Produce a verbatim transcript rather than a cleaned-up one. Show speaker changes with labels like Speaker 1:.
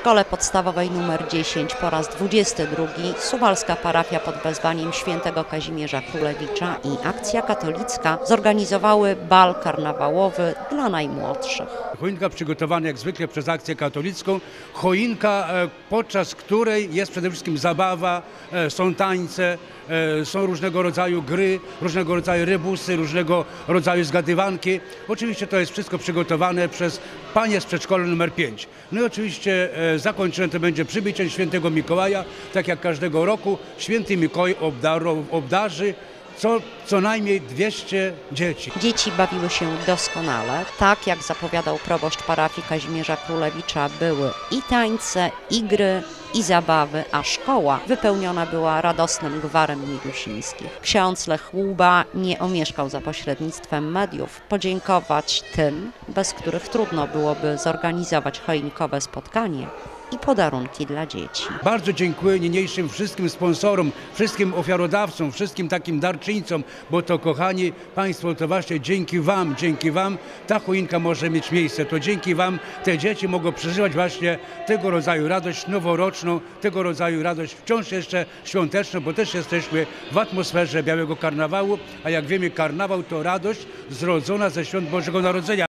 Speaker 1: szkole podstawowej nr dziesięć po raz dwudziesty drugi suwalska parafia pod wezwaniem świętego Kazimierza Królewicza i Akcja Katolicka zorganizowały bal karnawałowy dla najmłodszych.
Speaker 2: Choinka przygotowana jak zwykle przez Akcję Katolicką. Choinka, podczas której jest przede wszystkim zabawa, są tańce, są różnego rodzaju gry, różnego rodzaju rebusy, różnego rodzaju zgadywanki. Oczywiście to jest wszystko przygotowane przez panie z przedszkola numer pięć. No i oczywiście zakończone to będzie przybiciem świętego Mikołaja. Tak jak każdego roku święty Mikołaj obdaru, obdarzy Co, co najmniej dwieście dzieci.
Speaker 1: Dzieci bawiły się doskonale. Tak jak zapowiadał proboszcz parafii Kazimierza Królewicza, były i tańce, i gry, i zabawy, a szkoła wypełniona była radosnym gwarem niedusińskich. Ksiądz Lech Łuba nie omieszkał za pośrednictwem mediów podziękować tym, bez których trudno byłoby zorganizować choinkowe spotkanie i podarunki dla dzieci.
Speaker 2: Bardzo dziękuję niniejszym wszystkim sponsorom, wszystkim ofiarodawcom, wszystkim takim darczyńcom, bo to, kochani Państwo, to właśnie dzięki Wam, dzięki Wam ta choinka może mieć miejsce. To dzięki Wam te dzieci mogą przeżywać właśnie tego rodzaju radość noworoczną, tego rodzaju radość wciąż jeszcze świąteczną, bo też jesteśmy w atmosferze Białego Karnawału, a jak wiemy, karnawał to radość zrodzona ze świąt Bożego Narodzenia.